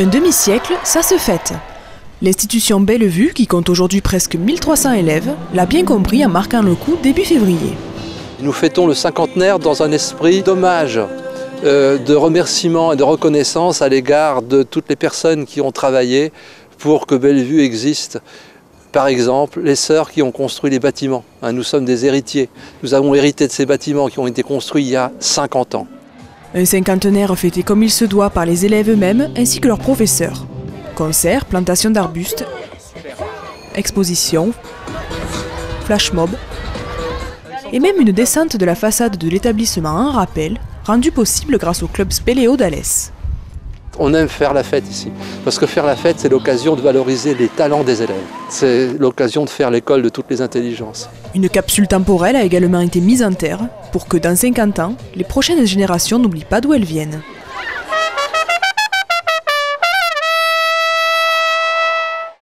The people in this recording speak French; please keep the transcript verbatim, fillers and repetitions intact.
Un demi-siècle, ça se fête. L'institution Bellevue, qui compte aujourd'hui presque mille trois cents élèves, l'a bien compris en marquant le coup début février. Nous fêtons le cinquantenaire dans un esprit d'hommage, euh, de remerciement et de reconnaissance à l'égard de toutes les personnes qui ont travaillé pour que Bellevue existe. Par exemple, les sœurs qui ont construit les bâtiments. Hein, nous sommes des héritiers. Nous avons hérité de ces bâtiments qui ont été construits il y a cinquante ans. Un cinquantenaire fêté comme il se doit par les élèves eux-mêmes ainsi que leurs professeurs. Concerts, plantations d'arbustes, expositions, flash mob et même une descente de la façade de l'établissement en rappel, rendue possible grâce au club Spéléo d'Alès. On aime faire la fête ici, parce que faire la fête, c'est l'occasion de valoriser les talents des élèves. C'est l'occasion de faire l'école de toutes les intelligences. Une capsule temporelle a également été mise en terre pour que dans cinquante ans, les prochaines générations n'oublient pas d'où elles viennent.